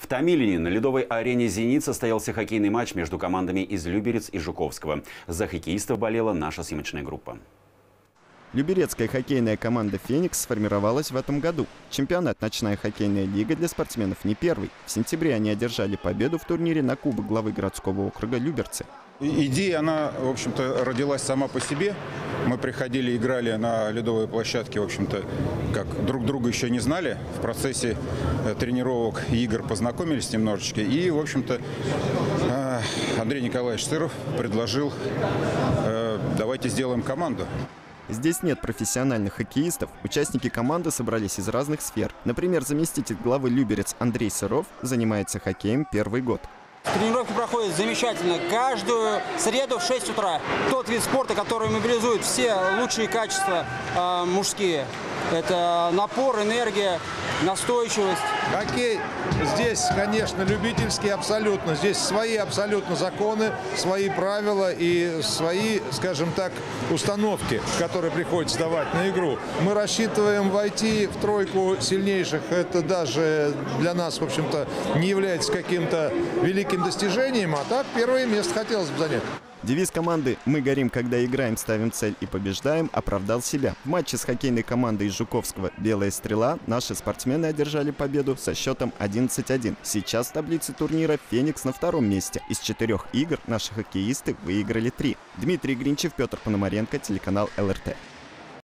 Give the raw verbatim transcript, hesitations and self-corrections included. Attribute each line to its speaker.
Speaker 1: В Томилине на ледовой арене «Зенит» состоялся хоккейный матч между командами из Люберец и Жуковского. За хоккеистов болела наша съемочная группа.
Speaker 2: Люберецкая хоккейная команда «Феникс» сформировалась в этом году. Чемпионат «Ночная хоккейная лига» для спортсменов не первый. В сентябре они одержали победу в турнире на Кубок главы городского округа Люберцы.
Speaker 3: Идея, она, в общем-то, родилась сама по себе. Мы приходили, играли на ледовой площадке, в общем-то, как друг друга еще не знали. В процессе тренировок и игр познакомились немножечко. И, в общем-то, Андрей Николаевич Сыров предложил: давайте сделаем команду.
Speaker 2: Здесь нет профессиональных хоккеистов. Участники команды собрались из разных сфер. Например, заместитель главы Люберец Андрей Сыров занимается хоккеем первый год.
Speaker 4: Тренировки проходят замечательно. Каждую среду в шесть утра. Тот вид спорта, который мобилизует все лучшие качества э, мужские. Это напор, энергия, настойчивость.
Speaker 5: Хоккей здесь, конечно, любительский абсолютно. Здесь свои абсолютно законы, свои правила и свои, скажем так, установки, которые приходится давать на игру. Мы рассчитываем войти в тройку сильнейших. Это даже для нас, в общем-то, не является каким-то великим достижением, а так первое место хотелось бы занять.
Speaker 2: Девиз команды «Мы горим, когда играем, ставим цель и побеждаем» оправдал себя. В матче с хоккейной командой из Жуковского «Белая стрела» наши спортсмены одержали победу со счетом одиннадцать один. Сейчас в таблице турнира «Феникс» на втором месте. Из четырех игр наши хоккеисты выиграли три. Дмитрий Гринчев, Петр Пономаренко, телеканал эл эр тэ.